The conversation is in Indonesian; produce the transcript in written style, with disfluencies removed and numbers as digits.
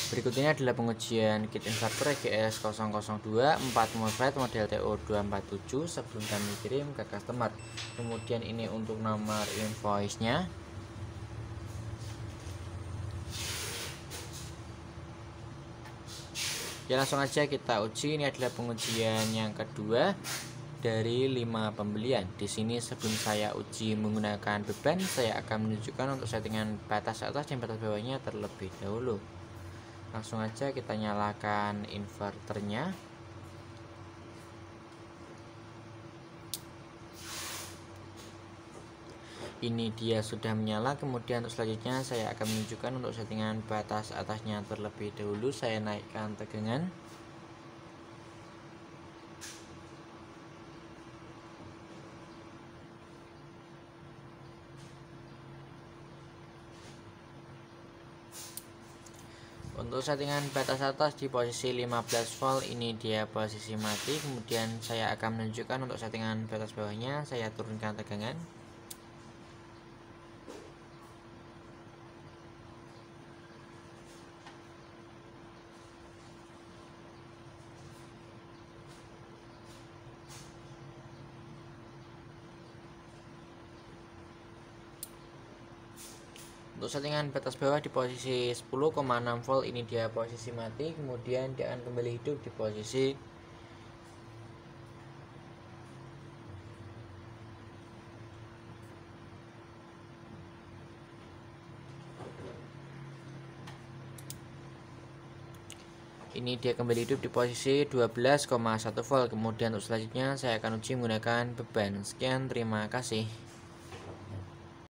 Berikut ini adalah pengujian kit inverter EGS 002 4 MOSFET model TO247 sebelum kami kirim ke customer. Kemudian ini untuk nomor invoice-nya. Ya, langsung aja kita uji. Ini adalah pengujian yang kedua dari 5 pembelian. Di sini sebelum saya uji menggunakan beban, saya akan menunjukkan untuk settingan batas atas dan batas bawahnya terlebih dahulu. Langsung aja kita nyalakan inverternya. Ini dia sudah menyala. Kemudian untuk selanjutnya saya akan menunjukkan untuk settingan batas atasnya terlebih dahulu. Saya naikkan tegangan. Untuk settingan batas atas di posisi 15 volt, ini dia posisi mati. Kemudian saya akan menunjukkan untuk settingan batas bawahnya, saya turunkan tegangan. Untuk settingan batas bawah di posisi 10,6 volt, ini dia posisi mati. Kemudian dia akan kembali hidup di posisi ini dia kembali hidup di posisi 12,1 volt. Kemudian untuk selanjutnya saya akan uji menggunakan beban. Sekian, terima kasih.